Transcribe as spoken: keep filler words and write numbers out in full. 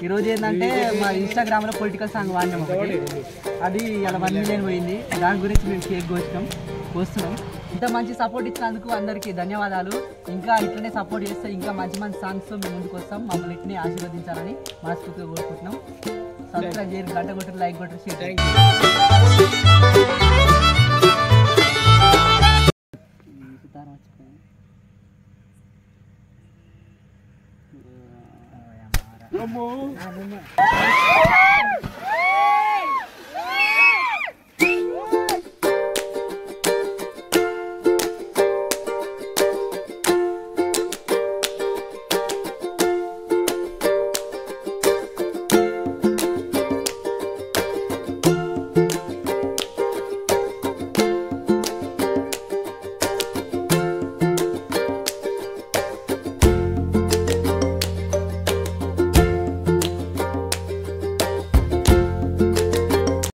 ఈరోజు ఏంటంటే మా ఇన్స్టాగ్రామ్లో పొలిటికల్ సాంగ్ వాడినాం ఒకటి, అది ఇలా వన్ మిలియన్ పోయింది. దాని గురించి మేము కేక్ కోసినాం కోస్తున్నాం. ఇంత మంచి సపోర్ట్ ఇచ్చినందుకు అందరికీ ధన్యవాదాలు. ఇంకా ఇట్లనే సపోర్ట్ చేస్తే ఇంకా మంచి మంచి సాంగ్స్తో మేము ముందుకు వస్తాం. మమ్మల్ని ఇట్లనే ఆశీర్వదించాలని మనస్ఫూర్తిగా కోరుకుంటున్నాం. సబ్స్క్రైబ్ చేయండి, గంట కొట్టరు, లైక్ కొట్టరు, షేర్ చేయండి.